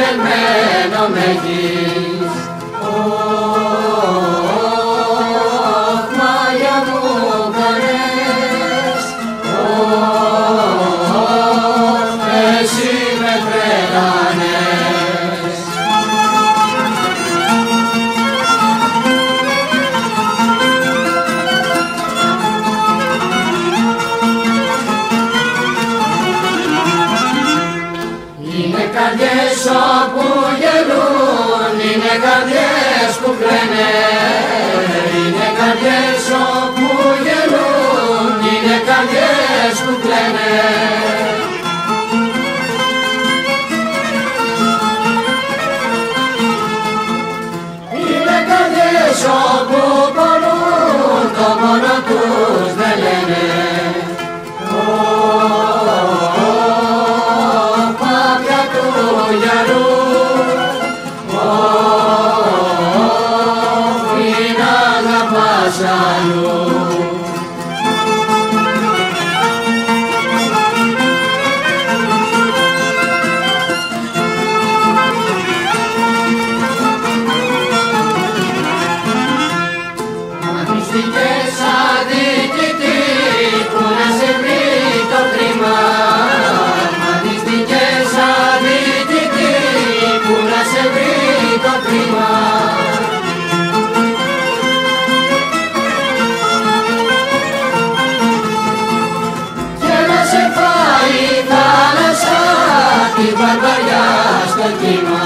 τελμένο με γης. Μάγια μου κάνες, εσύ με τρελάνες. Είναι καρδιές όπου γελούν, είναι καρδιές που κλαίνε. Είναι καρδιές όπου γελούν, είναι καρδιές που κλαίνε. Είναι καρδιές όπου πονούν, το μόνο τους δεν λένε. Πάπια του γερού, μην αγαπάς αλλού. Μανιστικές αδικητή που να σε βρει το κρίμα. Μανιστικές αδικητή που να σε βρει το κρίμα. Και να σε πάει η θάλασσα τη βαρβαριά στο κύμα.